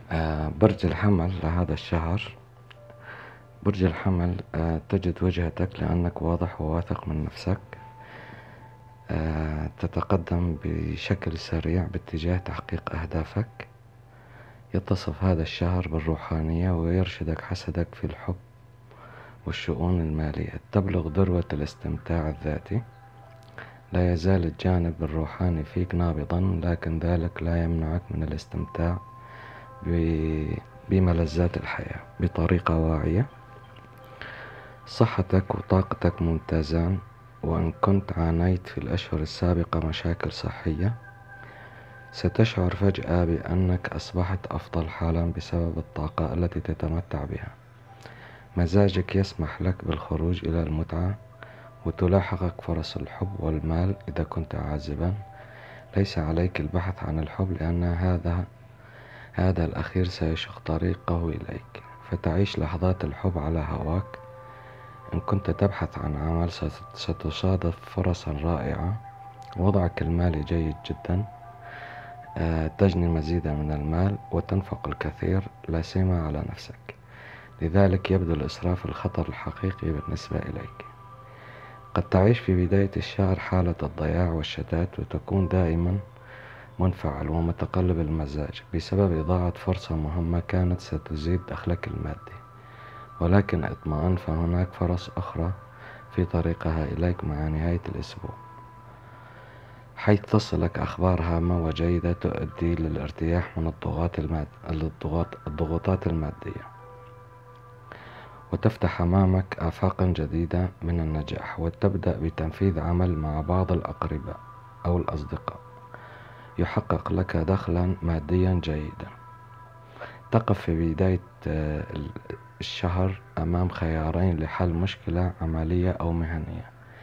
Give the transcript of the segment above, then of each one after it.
برج الحمل لهذا الشهر. برج الحمل تجد وجهتك لأنك واضح وواثق من نفسك. تتقدم بشكل سريع باتجاه تحقيق أهدافك. يتصف هذا الشهر بالروحانية ويرشدك حسدك في الحب والشؤون المالية. تبلغ ذروة الاستمتاع الذاتي. لا يزال الجانب الروحاني فيك نابضا، لكن ذلك لا يمنعك من الاستمتاع بملذات الحياة بطريقة واعية. صحتك وطاقتك ممتازان، وإن كنت عانيت في الأشهر السابقة مشاكل صحية، ستشعر فجأة بأنك أصبحت أفضل حالا بسبب الطاقة التي تتمتع بها. مزاجك يسمح لك بالخروج إلى المتعة، وتلاحقك فرص الحب والمال إذا كنت عازبا. ليس عليك البحث عن الحب، لأن هذا الأخير سيشق طريقه إليك، فتعيش لحظات الحب على هواك. إن كنت تبحث عن عمل، ستصادف فرصا رائعة. وضعك المالي جيد جدا. تجني مزيدا من المال وتنفق الكثير، لا سيما على نفسك، لذلك يبدو الإسراف الخطر الحقيقي بالنسبة إليك. قد تعيش في بداية الشهر حالة الضياع والشتات، وتكون دائما منفعل ومتقلب المزاج بسبب إضاعة فرصة مهمة كانت ستزيد دخلك المادي. ولكن اطمئن، فهناك فرص أخرى في طريقها إليك مع نهاية الأسبوع، حيث تصلك أخبار هامة وجيدة تؤدي للارتياح من الضغوطات المادية، وتفتح أمامك آفاقا جديدة من النجاح، وتبدأ بتنفيذ عمل مع بعض الأقرباء أو الأصدقاء يحقق لك دخلا ماديا جيدا. تقف في بداية الشهر أمام خيارين لحل مشكلة عملية أو مهنية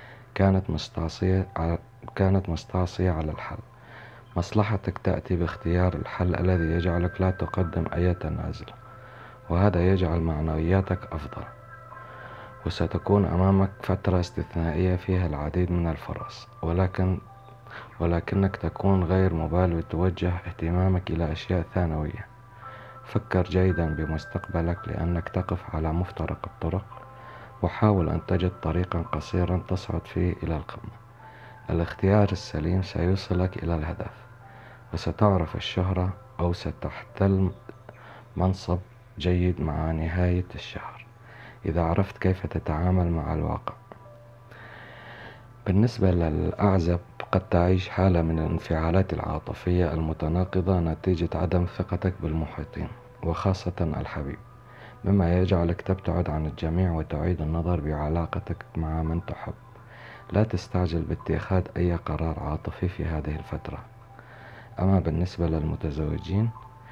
كانت مستعصية على الحل. مصلحتك تأتي باختيار الحل الذي يجعلك لا تقدم أي تنازل، وهذا يجعل معنوياتك أفضل. وستكون أمامك فترة استثنائية فيها العديد من الفرص، ولكنك تكون غير مبالي وتوجه اهتمامك إلى أشياء ثانوية. فكر جيدا بمستقبلك، لأنك تقف على مفترق الطرق، وحاول أن تجد طريقا قصيرا تصعد فيه إلى القمة. الاختيار السليم سيوصلك إلى الهدف، وستعرف الشهرة أو ستحتل منصب جيد مع نهاية الشهر إذا عرفت كيف تتعامل مع الواقع. بالنسبة للأعزب، قد تعيش حالة من الانفعالات العاطفية المتناقضة نتيجة عدم ثقتك بالمحيطين وخاصة الحبيب، مما يجعلك تبتعد عن الجميع وتعيد النظر بعلاقتك مع من تحب. لا تستعجل باتخاذ أي قرار عاطفي في هذه الفترة. أما بالنسبة للمتزوجين،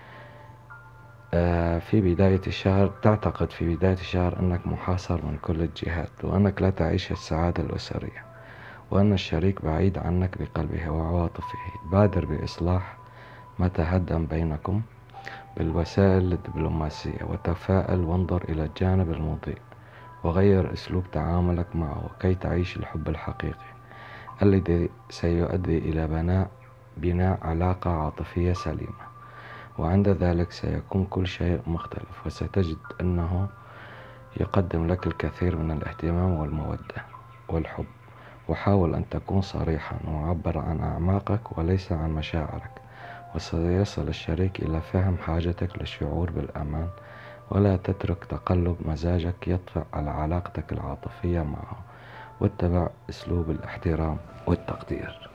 تعتقد في بداية الشهر أنك محاصر من كل الجهات، وأنك لا تعيش السعادة الأسرية، وأن الشريك بعيد عنك بقلبه وعواطفه. بادر بإصلاح ما تهدم بينكم بالوسائل الدبلوماسية، وتفاءل وانظر إلى الجانب المضيء، وغير أسلوب تعاملك معه كي تعيش الحب الحقيقي الذي سيؤدي إلى بناء علاقة عاطفية سليمة. وعند ذلك سيكون كل شيء مختلف، وستجد أنه يقدم لك الكثير من الاهتمام والمودة والحب. وحاول أن تكون صريحا وعبر عن أعماقك وليس عن مشاعرك، وسيصل الشريك إلى فهم حاجتك للشعور بالأمان. ولا تترك تقلب مزاجك يطفئ على علاقتك العاطفية معه، واتبع أسلوب الاحترام والتقدير.